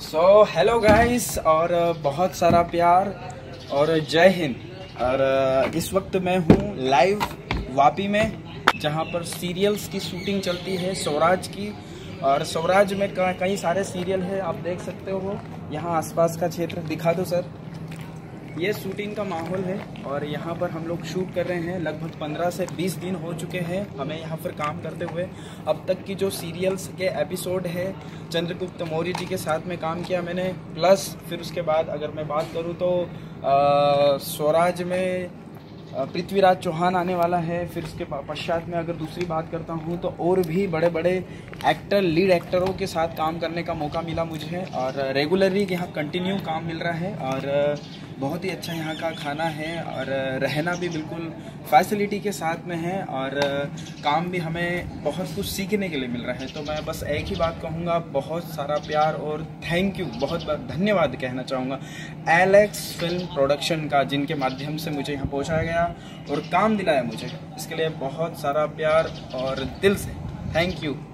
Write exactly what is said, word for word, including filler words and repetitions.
So hello guys, और बहुत सारा प्यार और जय हिंद। और इस वक्त मैं हूँ लाइव वापी में, जहाँ पर सीरियल्स की शूटिंग चलती है स्वराज की। और स्वराज में कई सारे सीरियल है, आप देख सकते हो। यहाँ आसपास का क्षेत्र दिखा दो सर। ये शूटिंग का माहौल है और यहाँ पर हम लोग शूट कर रहे हैं। लगभग पंद्रह से बीस दिन हो चुके हैं हमें यहाँ पर काम करते हुए। अब तक की जो सीरियल्स के एपिसोड है, चंद्रगुप्त मौर्य जी के साथ में काम किया मैंने, प्लस फिर उसके बाद अगर मैं बात करूँ तो स्वराज में पृथ्वीराज चौहान आने वाला है। फिर उसके पश्चात में अगर दूसरी बात करता हूँ तो और भी बड़े बड़े एक्टर, लीड एक्टरों के साथ काम करने का मौका मिला मुझे। और रेगुलरली यहाँ कंटिन्यू काम मिल रहा है और बहुत ही अच्छा यहाँ का खाना है और रहना भी बिल्कुल फैसिलिटी के साथ में है। और काम भी हमें बहुत कुछ सीखने के लिए मिल रहा है। तो मैं बस एक ही बात कहूँगा, बहुत सारा प्यार और थैंक यू, बहुत बहुत धन्यवाद कहना चाहूँगा एलेक्स फिल्म प्रोडक्शन का, जिनके माध्यम से मुझे यहाँ पहुँचाया गया और काम दिलाया मुझे। इसके लिए बहुत सारा प्यार और दिल से थैंक यू।